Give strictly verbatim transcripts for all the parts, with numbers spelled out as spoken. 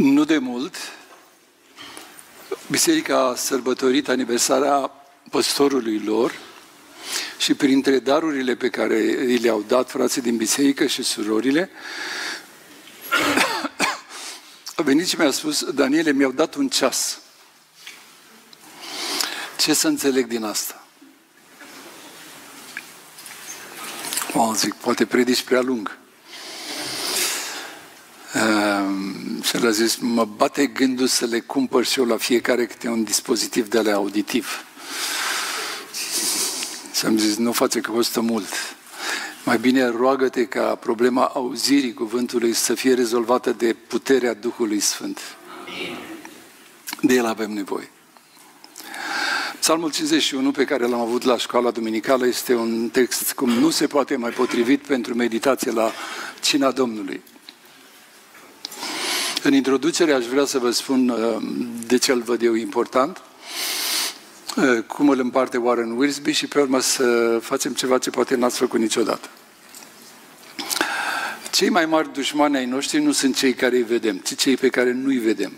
Nu de mult, biserica a sărbătorit aniversarea păstorului lor și printre darurile pe care i le-au dat frații din biserică și surorile, a venit și mi-a spus: Daniele, mi-au dat un ceas. Ce să înțeleg din asta? O, zic, poate predici prea lung. Uh, și el a zis: mă bate gândul să le cumpăr și eu la fiecare câte un dispozitiv de ale auditiv. Și am zis: nu face, că costă mult. Mai bine roagă-te ca problema auzirii cuvântului să fie rezolvată de puterea Duhului Sfânt. De el avem nevoie. Psalmul cincizeci și unu, pe care l-am avut la școala duminicală, este un text cum nu se poate mai potrivit pentru meditație la cina Domnului. În introducere aș vrea să vă spun de ce îl văd eu important, cum îl împarte Warren Wiersbe și pe urmă să facem ceva ce poate n-ați făcut niciodată. Cei mai mari dușmani ai noștri nu sunt cei care îi vedem, ci cei pe care nu îi vedem.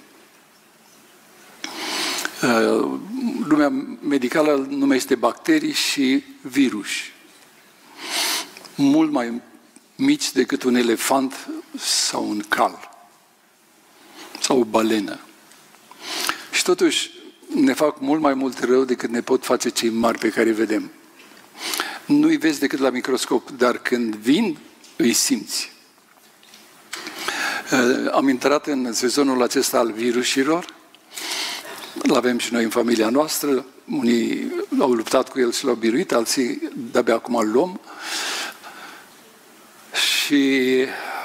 Lumea medicală numește bacterii și viruși. Mult mai mici decât un elefant sau un cal sau o balenă. Și totuși ne fac mult mai mult rău decât ne pot face cei mari pe care îi vedem. Nu îi vezi decât la microscop, dar când vin, îi simți. Am intrat în sezonul acesta al virusilor. Îl avem și noi în familia noastră. Unii au luptat cu el și l-au biruit, alții de-abia acum îl luăm. Și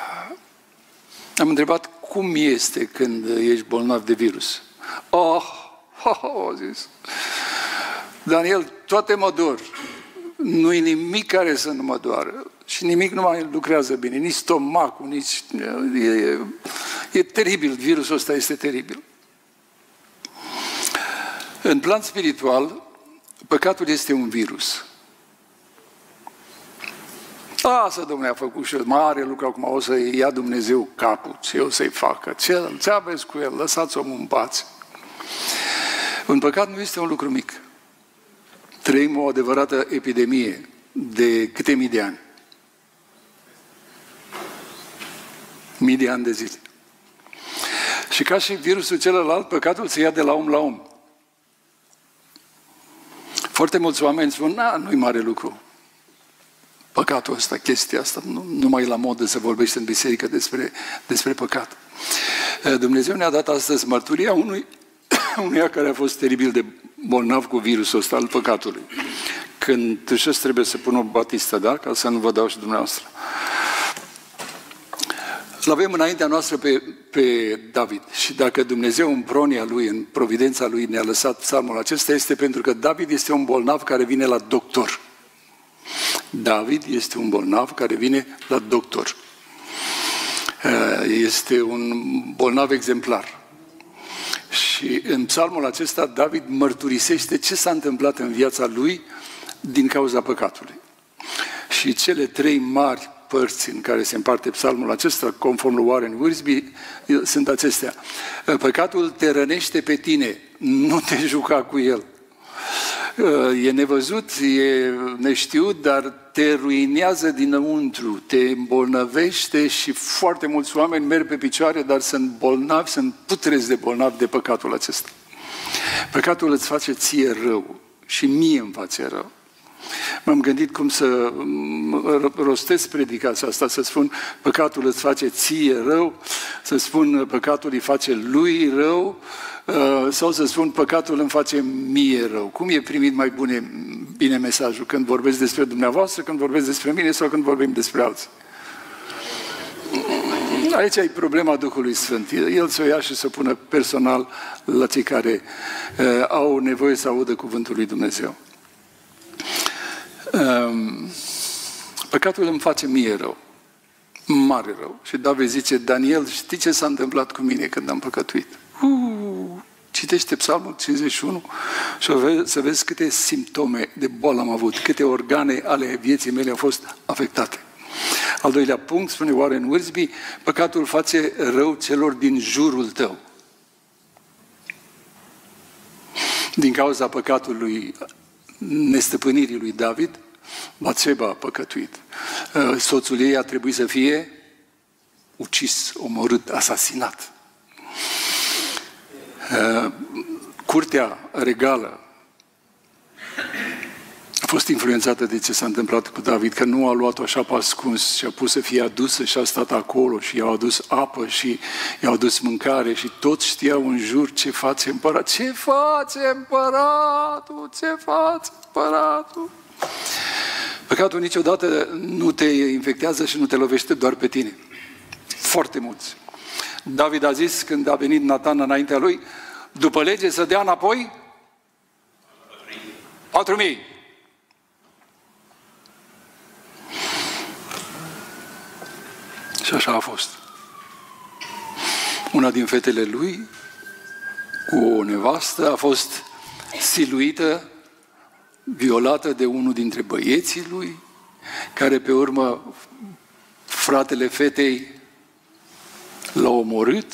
am întrebat: cum este când ești bolnav de virus? Oh, oh, oh, a zis Daniel, toate mă dor. Nu-i nimic care să nu mă doară. Și nimic nu mai lucrează bine. Nici stomacul, nici... E, e teribil. Virusul ăsta este teribil. În plan spiritual, păcatul este un virus. Asta, Domnule, a făcut și mare lucru, acum o să ia Dumnezeu capul, ce o să-i facă, ce, ce aveți cu el, lăsați omul în pace. Un păcat nu este un lucru mic. Trăim o adevărată epidemie de câte mii de ani? Mii de ani de zile. Și ca și virusul celălalt, păcatul se ia de la om la om. Foarte mulți oameni spun: na, nu-i mare lucru. Păcatul ăsta, chestia asta, nu, nu mai e la modă să vorbește în biserică despre, despre păcat. Dumnezeu ne-a dat astăzi mărturia unui, unuia care a fost teribil de bolnav cu virusul ăsta al păcatului. Când tâșesc trebuie să pun o batistă, da? Ca să nu vă dau și dumneavoastră. Îl avem înaintea noastră pe, pe David. Și dacă Dumnezeu în pronia Lui, în providența Lui ne-a lăsat psalmul acesta, este pentru că David este un bolnav care vine la doctor. David este un bolnav care vine la doctor. Este un bolnav exemplar. Și în psalmul acesta David mărturisește ce s-a întâmplat în viața lui din cauza păcatului. Și cele trei mari părți în care se împarte psalmul acesta, conform lui Warren Wiersbe, sunt acestea. Păcatul te rănește pe tine, nu te juca cu el. E nevăzut, e neștiut, dar te ruinează dinăuntru, te îmbolnăvește și foarte mulți oameni merg pe picioare, dar sunt bolnavi, sunt putrezi de bolnavi de păcatul acesta. Păcatul îți face ție rău și mie îmi face rău. M-am gândit cum să rostesc predicația asta, să spun: păcatul îți face ție rău, să spun: păcatul îi face lui rău, sau să spun: păcatul îmi face mie rău. Cum e primit mai bune, bine mesajul? Când vorbesc despre dumneavoastră, când vorbesc despre mine sau când vorbim despre alții? Aici e problema Duhului Sfânt. El să o ia și să o pună personal la cei care uh, au nevoie să audă cuvântul lui Dumnezeu. Um, păcatul îmi face mie rău. Mare rău. Și David zice: Daniel, știi ce s-a întâmplat cu mine când am păcătuit? Uh, citește Psalmul cincizeci și unu și să vezi câte simptome de boală am avut, câte organe ale vieții mele au fost afectate. Al doilea punct, spune Warren Wiersbe, păcatul face rău celor din jurul tău. Din cauza păcatului, nestăpânirii lui David, Batseba a păcătuit. Soțul ei a trebuit să fie ucis, omorât, asasinat. Curtea regală a fost influențată de ce s-a întâmplat cu David, că nu a luat-o așa pe ascuns și a pus să fie adusă și a stat acolo și i-au adus apă și i-au adus mâncare și toți știau în jur ce face împăratul. Ce face împăratul? Ce face împăratul? Păcatul niciodată nu te infectează și nu te lovește doar pe tine. Foarte mulți. David a zis când a venit Natan înaintea lui, după lege să dea înapoi patru mii. Și așa a fost. Una din fetele lui, cu o nevastă, a fost siluită, violată de unul dintre băieții lui, care pe urmă fratele fetei l-a omorât,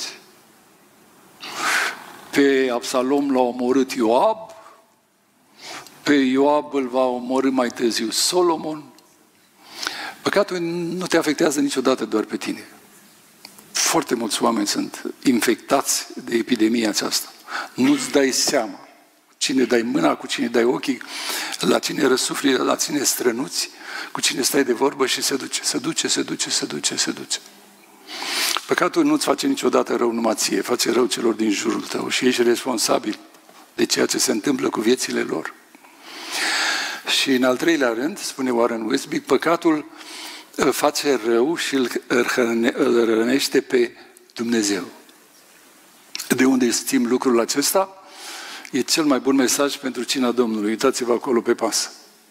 pe Absalom l-a omorât Ioab, pe Ioab îl va omorî mai târziu Solomon. Păcatul nu te afectează niciodată doar pe tine. Foarte mulți oameni sunt infectați de epidemia aceasta. Nu-ți dai seama cine dai mâna, cu cine dai ochii, la cine răsufli, la cine strănuți, cu cine stai de vorbă și se duce, se duce, se duce, se duce, se duce. Păcatul nu-ți face niciodată rău numai ție, face rău celor din jurul tău și ești responsabil de ceea ce se întâmplă cu viețile lor. Și în al treilea rând, spune Warren Wiersbe, păcatul face rău și îl, îl rănește pe Dumnezeu. De unde știm lucrul acesta? E cel mai bun mesaj pentru cina Domnului. Uitați-vă acolo pe pas.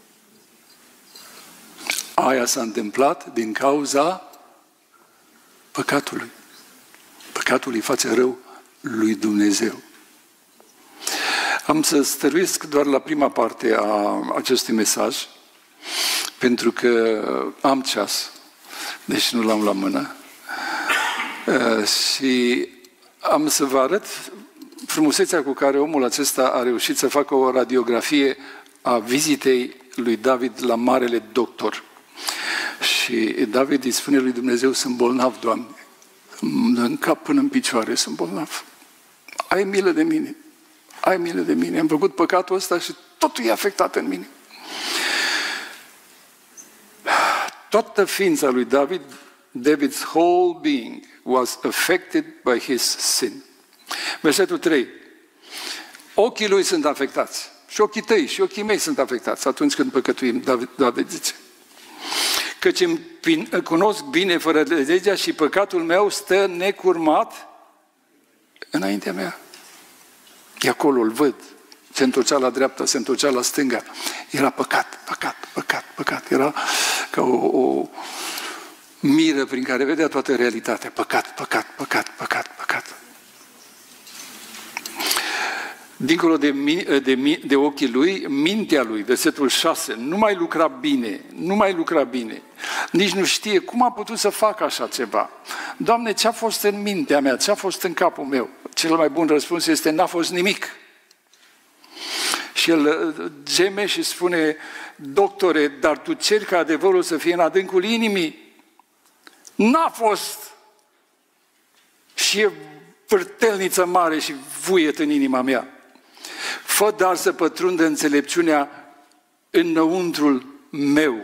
Aia s-a întâmplat din cauza păcatului. Păcatul îi face rău lui Dumnezeu. Am să stăruiesc doar la prima parte a acestui mesaj, pentru că am ceas, deci nu l-am la mână. Și am să vă arăt frumusețea cu care omul acesta a reușit să facă o radiografie a vizitei lui David la Marele Doctor. Și David îi spune lui Dumnezeu, sunt bolnav, Doamne, în cap până în picioare sunt bolnav. Ai milă de mine, ai milă de mine, am făcut păcatul ăsta și totul e afectat în mine. Toată ființa lui David, David's whole being was affected by his sin. Versetul trei. Ochii lui sunt afectați. Și ochii tăi și ochii mei sunt afectați atunci când păcătuim, David, David zice. Căci îmi cunosc bine fără legea și păcatul meu stă necurmat înaintea mea. E acolo, îl văd. Se întorcea la dreapta, se întorcea la stânga. Era păcat, păcat, păcat, păcat. Era ca o, o miră prin care vedea toată realitatea. Păcat, păcat, păcat, păcat, păcat. Dincolo de, de, de ochii lui, mintea lui, versetul șase, nu mai lucra bine, nu mai lucra bine. Nici nu știe cum a putut să facă așa ceva. Doamne, ce a fost în mintea mea, ce a fost în capul meu? Cel mai bun răspuns este, n-a fost nimic. Și el geme și spune, doctore, dar tu ceri ca adevărul să fie în adâncul inimii? N-a fost. Și e vârtelniță mare și vuiet în inima mea. Fă dar să pătrundă înțelepciunea înăuntrul meu.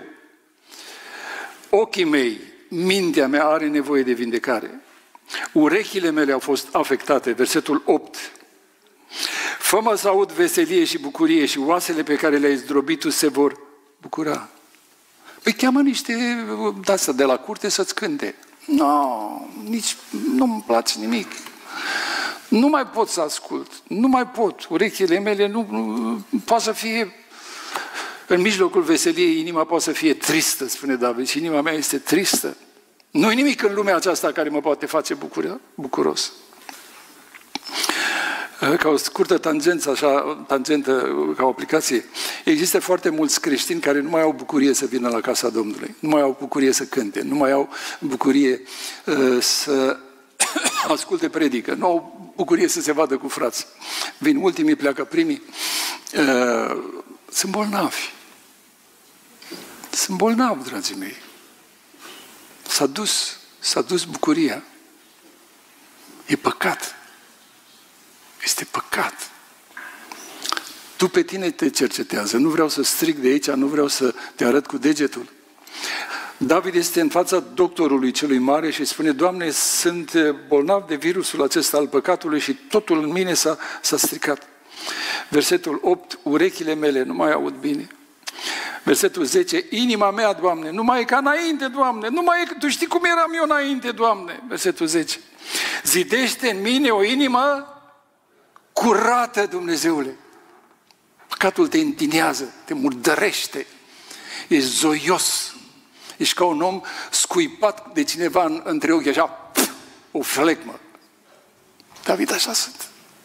Ochii mei, mintea mea are nevoie de vindecare. Urechile mele au fost afectate. Versetul opt. Fă-mă să aud veselie și bucurie și oasele pe care le-ai zdrobit tu se vor bucura. Păi cheamă niște de-astea de la curte să-ți cânte. Nu, no, nici nu-mi place nimic. Nu mai pot să ascult, nu mai pot. Urechile mele nu, nu poate să fie, în mijlocul veseliei, inima poate să fie tristă, spune David, și inima mea este tristă. Nu-i nimic în lumea aceasta care mă poate face bucuros. Ca o scurtă tangență, așa, tangentă, ca o aplicație, există foarte mulți creștini care nu mai au bucurie să vină la casa Domnului, nu mai au bucurie să cânte, nu mai au bucurie uh, să asculte predică, nu au bucurie să se vadă cu frați. Vin ultimii, pleacă primii. Uh, sunt bolnavi. Sunt bolnavi, dragii mei. S-a dus, s-a dus bucuria. E păcat. Este păcat. Tu pe tine te cercetează. Nu vreau să strig de aici, nu vreau să te arăt cu degetul. David este în fața doctorului celui mare și spune: Doamne, sunt bolnav de virusul acesta al păcatului și totul în mine s-a, s-a stricat. Versetul opt, urechile mele nu mai aud bine. Versetul zece, inima mea, Doamne, nu mai e ca înainte, Doamne, nu mai e, Tu știi cum eram eu înainte, Doamne. Versetul zece, zidește în mine o inimă curată, Dumnezeule. Păcatul te întinează, te murdărește, ești zoios, ești ca un om scuipat de cineva în, între ochi, așa, pf, o flegmă. David așa sunt.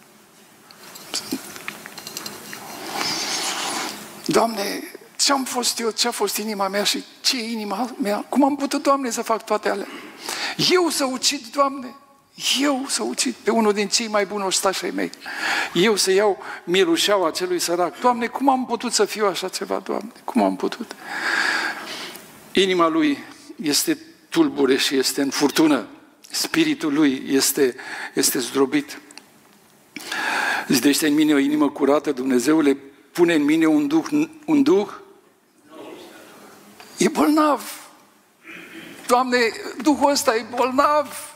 Doamne, ce-am fost eu, ce-a fost inima mea și ce e inima mea? Cum am putut, Doamne, să fac toate alea? Eu să ucid, Doamne, eu să ucid pe unul din cei mai buni ostași ai mei. Eu să iau mielușeaua acelui sărac. Doamne, cum am putut să fiu așa ceva, Doamne? Cum am putut? Inima lui este tulbure și este în furtună. Spiritul lui este, este zdrobit. Zidește în mine o inimă curată, Dumnezeule, pune în mine un duh, un duh? E bolnav. Doamne, Duhul ăsta e bolnav.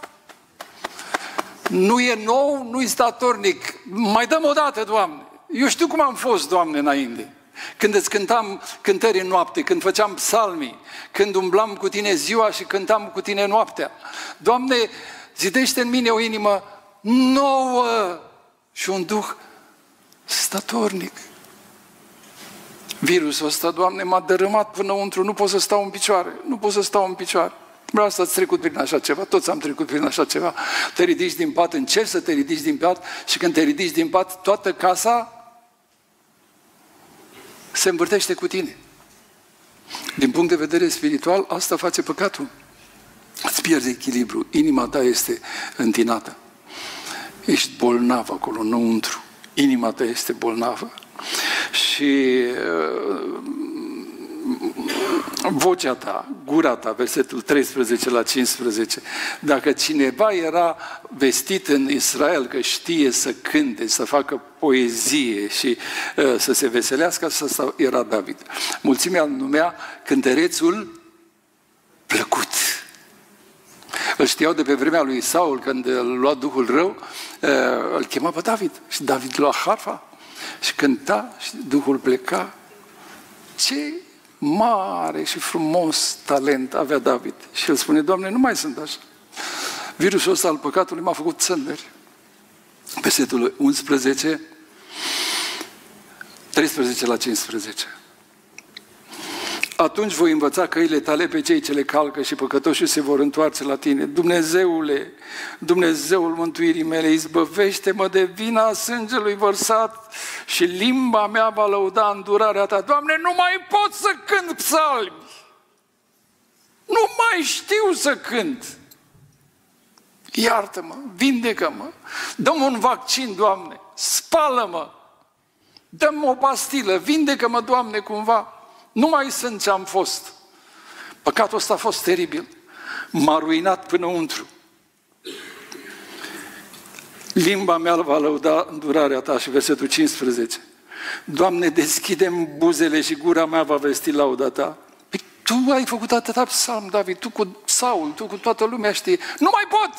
Nu e nou, nu e statornic. Mai dăm o dată, Doamne. Eu știu cum am fost, Doamne, înainte. Când îți cântam cântări în noapte, când făceam psalmii, când umblam cu Tine ziua și cântam cu Tine noaptea. Doamne, zidește în mine o inimă nouă și un duh statornic. Virusul ăsta, Doamne, m-a dărâmat până înăuntru, nu pot să stau în picioare, nu pot să stau în picioare. Vreau să ați trecut prin așa ceva, toți am trecut prin așa ceva. Te ridici din pat, încerci să te ridici din pat și când te ridici din pat, toată casa se învârtește cu tine. Din punct de vedere spiritual, asta face păcatul. Îți pierzi echilibru, inima ta este întinată. Ești bolnav acolo, înăuntru. Inima ta este bolnavă. Și uh, vocea ta, gura ta, versetul treisprezece la cincisprezece, dacă cineva era vestit în Israel că știe să cânte, să facă poezie și uh, să se veselească, asta era David. Mulțimea îl numea cântărețul plăcut. Îl știau de pe vremea lui Saul, când îl lua Duhul rău, uh, îl chema pe David. Și David lua harfa și cânta și Duhul pleca. Ce mare și frumos talent avea David. Și el spune: Doamne, nu mai sunt așa. Virusul ăsta al păcatului m-a făcut țândări. Versetul unsprezece, treisprezece la cincisprezece. Atunci voi învăța căile tale pe cei ce le calcă și păcătoșii se vor întoarce la tine. Dumnezeule, Dumnezeul mântuirii mele, izbăvește-mă de vina sângelui vărsat și limba mea va lăuda îndurarea ta. Doamne, nu mai pot să cânt psalmi. Nu mai știu să cânt. Iartă-mă, vindecă-mă, dă-mă un vaccin, Doamne, spală-mă, dă-mi o pastilă, vindecă-mă, Doamne, cumva. Nu mai sunt ce am fost. Păcatul ăsta a fost teribil. M-a ruinat până untru. Limba mea va lăuda îndurarea ta. Și versetul cincisprezece. Doamne, deschide-mi buzele și gura mea va vesti lauda ta. Păi tu ai făcut atâta psalm, David, tu cu Saul, tu cu toată lumea știe. Nu mai pot!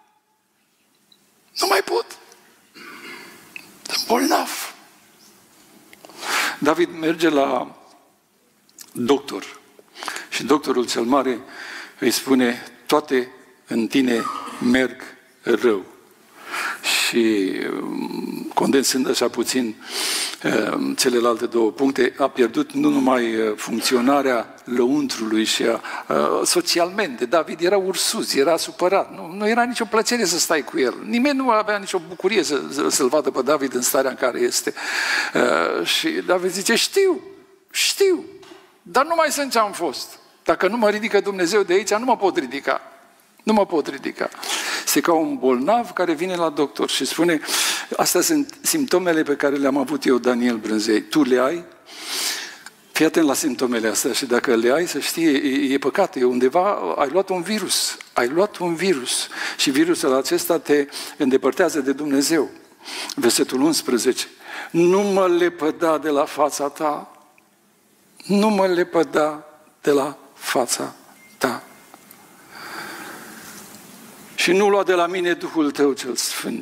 Nu mai pot! Sunt bolnav. David merge la doctor. Și doctorul cel mare îi spune: toate în tine merg rău. Și condensând așa puțin, celelalte două puncte, a pierdut nu numai funcționarea lăuntrului și a, socialmente. David era ursuz, era supărat. Nu, nu era nicio plăcere să stai cu el. Nimeni nu avea nicio bucurie să, să-l vadă pe David în starea în care este. Și David zice, știu, știu, dar nu mai sunt ce am fost. Dacă nu mă ridică Dumnezeu de aici, nu mă pot ridica. Nu mă pot ridica. Este ca un bolnav care vine la doctor și spune, astea sunt simptomele pe care le-am avut eu, Daniel Brânzei. Tu le ai? Fii atent la simptomele astea și dacă le ai, să știi, e, e păcat. E undeva, ai luat un virus. Ai luat un virus. Și virusul acesta te îndepărtează de Dumnezeu. Versetul unsprezece. Nu mă lepăda de la fața ta. Nu mă lepăda de la fața ta. Și nu lua de la mine Duhul tău cel Sfânt.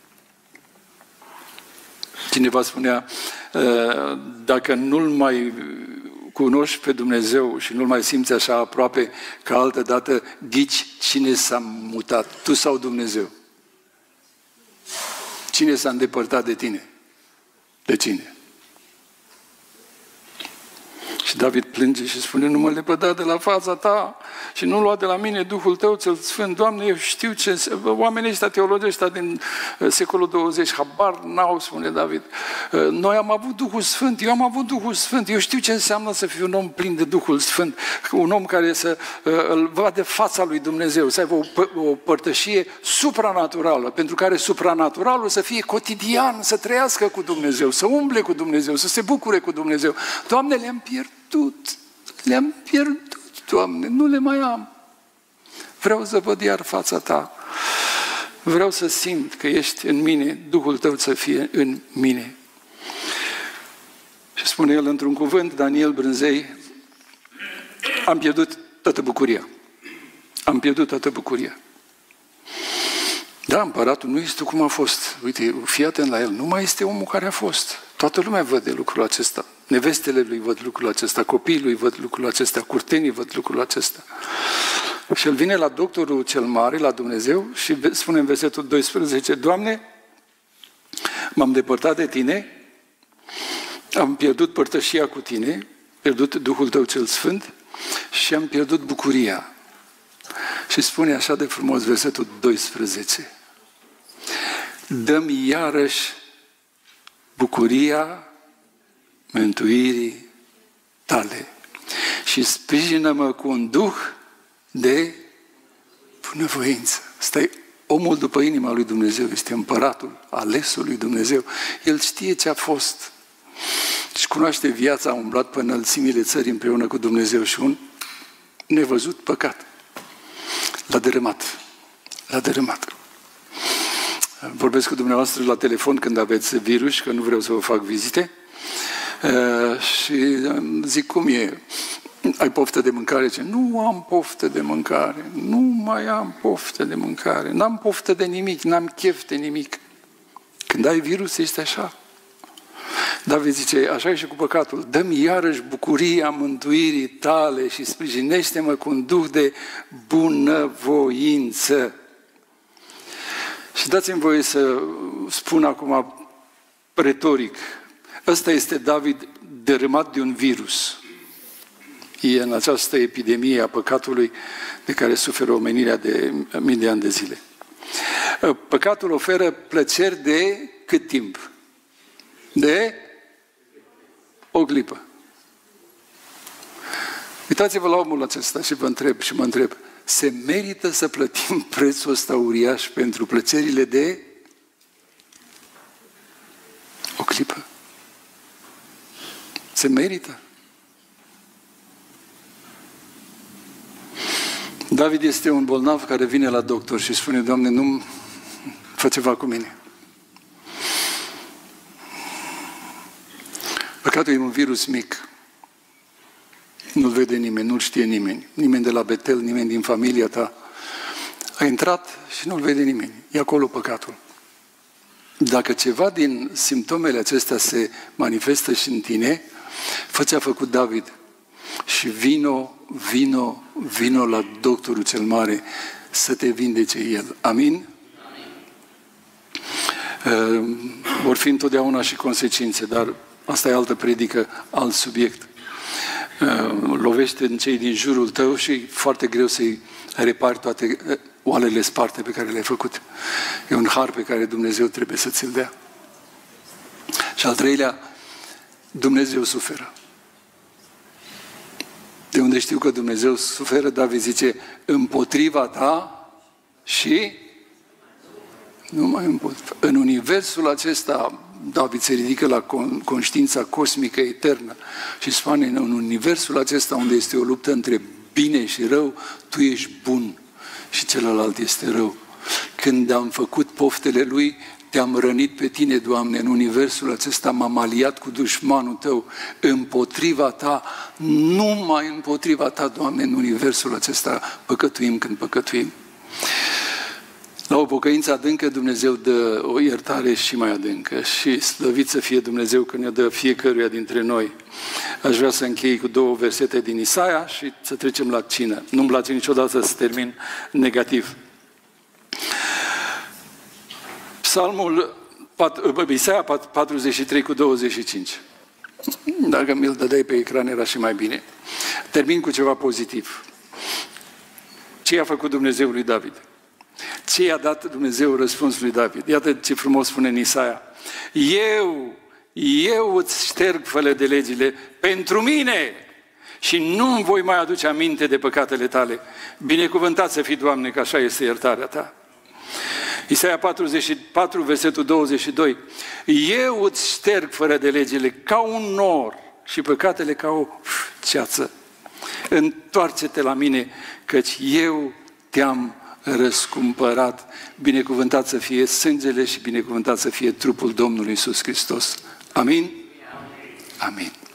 Cineva spunea, dacă nu-L mai cunoști pe Dumnezeu și nu-L mai simți așa aproape ca altă dată, ghici cine s-a mutat, tu sau Dumnezeu? Cine s-a îndepărtat de tine? De cine? Și David plânge și spune, nu mă lepăda de la fața ta și nu lua de la mine Duhul tău cel Sfânt. Doamne, eu știu ce... Oamenii ăștia, teologii ăștia din secolul douăzeci, habar n-au, spune David. Noi am avut Duhul Sfânt, eu am avut Duhul Sfânt, eu știu ce înseamnă să fiu un om plin de Duhul Sfânt, un om care să îl vadă fața lui Dumnezeu, să aibă o, o părtășie supranaturală, pentru care supranaturalul să fie cotidian, să trăiască cu Dumnezeu, să umble cu Dumnezeu, să se bucure cu Dumnezeu. Doamne, le-am pierdut. Le-am pierdut, Doamne, nu le mai am. Vreau să văd iar fața ta. Vreau să simt că ești în mine, Duhul tău să fie în mine. Și spune el într-un cuvânt, Daniel Brânzei, am pierdut toată bucuria. Am pierdut toată bucuria. Da, împăratul nu este cum a fost. Uite, fii atent la el. Nu mai este omul care a fost. Toată lumea vede lucrul acesta. Nevestele lui văd lucrul acesta, copiii lui văd lucrul acesta, curtenii văd lucrul acesta. Și el vine la doctorul cel mare, la Dumnezeu, și spune în versetul doisprezece, Doamne, m-am depărtat de Tine, am pierdut părtășia cu Tine, pierdut Duhul Tău cel Sfânt și am pierdut bucuria. Și spune așa de frumos versetul doisprezece, dă-mi iarăși bucuria mântuirii Tale și sprijină-mă cu un duh de bunăvoință. Stai, omul după inima lui Dumnezeu este împăratul, alesul lui Dumnezeu. El știe ce a fost și cunoaște viața, a umblat pe înălțimile țării împreună cu Dumnezeu și un nevăzut păcat l-a dărâmat. L-a dărâmat. Vorbesc cu dumneavoastră la telefon când aveți virus, că nu vreau să vă fac vizite. Uh, și zic, cum e? Ai poftă de mâncare? Ce? Nu am poftă de mâncare. Nu mai am poftă de mâncare. N-am poftă de nimic. N-am chef de nimic. Când ai virus, este așa. David zice, așa e și cu păcatul. Dă-mi iarăși bucuria mântuirii Tale și sprijinește-mă cu un duh de bunăvoință. Și dați-mi voie să spun acum retoric. Ăsta este David dărâmat de un virus. E în această epidemie a păcatului de care suferă omenirea de mii de ani de zile. Păcatul oferă plăceri de cât timp? De o clipă. Uitați-vă la omul acesta și vă întreb și mă întreb, se merită să plătim prețul ăsta uriaș pentru plăcerile de o clipă? Se merită? David este un bolnav care vine la doctor și spune, Doamne, nu fă ceva cu mine. Păcatul e un virus mic. Nu-l vede nimeni, nu-l știe nimeni. Nimeni de la Betel, nimeni din familia ta. A intrat și nu-l vede nimeni. E acolo păcatul. Dacă ceva din simptomele acestea se manifestă și în tine, fă ce a făcut David. Și vino, vino, vino la doctorul cel mare să te vindece el. Amin? Vor fi întotdeauna și consecințe, dar asta e altă predică, alt subiect. Lovește în cei din jurul tău și e foarte greu să-i repari toate oalele sparte pe care le-ai făcut. E un har pe care Dumnezeu trebuie să ți-l dea. Și al treilea, Dumnezeu suferă. De unde știu că Dumnezeu suferă, David zice, împotriva ta și numai împotriva. În universul acesta, David se ridică la conștiința cosmică eternă și spune, în universul acesta unde este o luptă între bine și rău, tu ești bun și celălalt este rău. Când am făcut poftele lui, te-am rănit pe tine, Doamne, în universul acesta m-am aliat cu dușmanul tău, împotriva ta, numai împotriva ta, Doamne, în universul acesta păcătuim când păcătuim. La o pocăință adâncă Dumnezeu dă o iertare și mai adâncă și slăvit să fie Dumnezeu că ne dă fiecăruia dintre noi. Aș vrea să închei cu două versete din Isaia și să trecem la cină. Nu-mi place niciodată să termin negativ. Psalmul Isaia patruzeci și trei cu douăzeci și cinci. Dacă mi-l dădeai pe ecran era și mai bine. Termin cu ceva pozitiv. Ce i-a făcut Dumnezeu lui David? Ce i-a dat Dumnezeu răspuns lui David? Iată ce frumos spune în Isaia. Eu, eu îți șterg fără de legile pentru mine și nu îmi voi mai aduce aminte de păcatele tale. Binecuvântat să fii, Doamne, că așa este iertarea ta. Isaia patruzeci și patru, versetul douăzeci și doi. Eu îți șterg fără de legile ca un nor și păcatele ca o ceață. Întoarce-te la mine, căci eu te-am răscumpărat. Binecuvântat să fie sângele și binecuvântat să fie trupul Domnului Iisus Hristos. Amin? Amin.